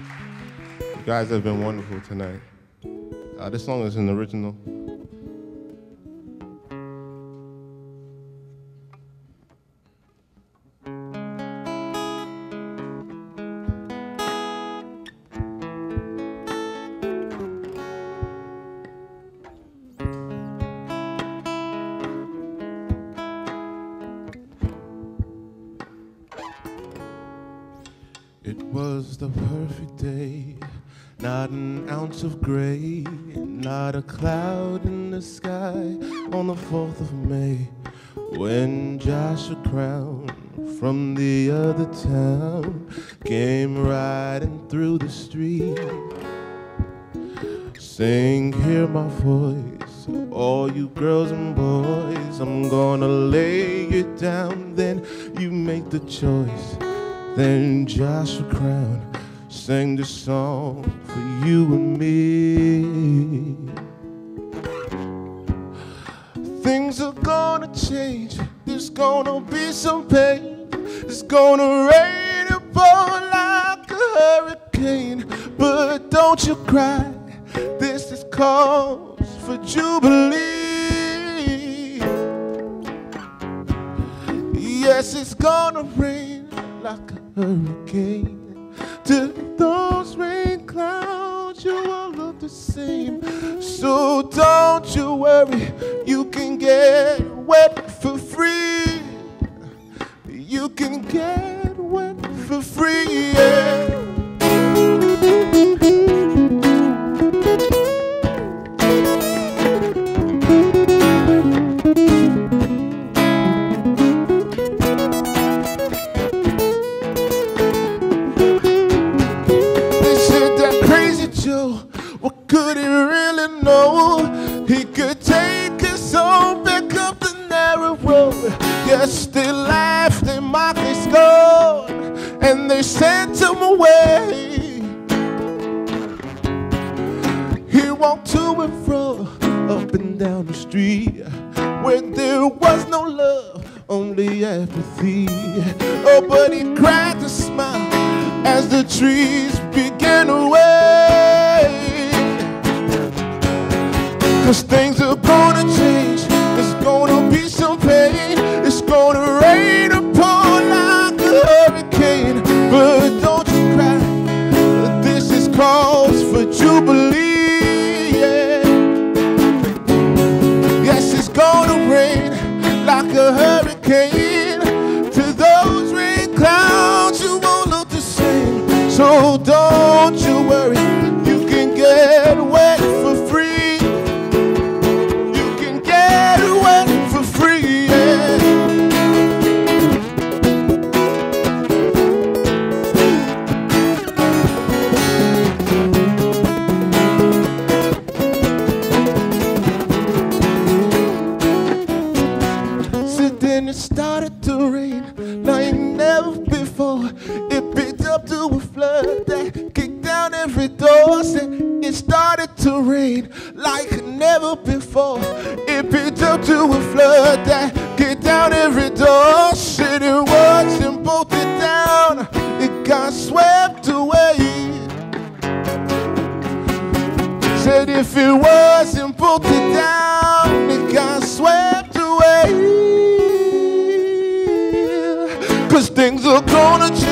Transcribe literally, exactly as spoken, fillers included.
You guys have been wonderful tonight. Uh, this song is an original. It was the perfect day, not an ounce of gray, not a cloud in the sky on the fourth of May, when Joshua Crown from the other town came riding through the street, saying, "Hear my voice, all you girls and boys, I'm gonna lay it down, then you make the choice." Then Joshua Crown sang this song for you and me. Things are gonna change, there's gonna be some pain, it's gonna rain and pour like a hurricane, but don't you cry, this is cause for jubilee. Yes, it's gonna rain like a hurricane. To those rain clouds, you will look the same. So don't you worry, you can get wet for free. You can get wet for free, yeah. What could he really know? He could take us all back up the narrow road. Yes, they laughed, they mocked, they scored, and they sent him away. He walked to and fro, up and down the street, where there was no love, only apathy. Oh, but he cracked a smile as the trees began to wave. 'Cause things are gonna change, there's gonna be some pain, it's gonna rain and pour like a hurricane, but don't you cry, this is cause for jubilee, yeah. Yes, it's gonna rain like a hurricane, to those rain clouds you won't look the same, so don't you worry, you can get wet for free. It started to rain like never before. It picked up to a flood that kicked down every door. Said it started to rain like never before. It picked up to a flood that kicked down every door. Said it wasn't bolted down, it got swept away. Said if it wasn't bolted down, it got swept away. 'Cause things are gonna change.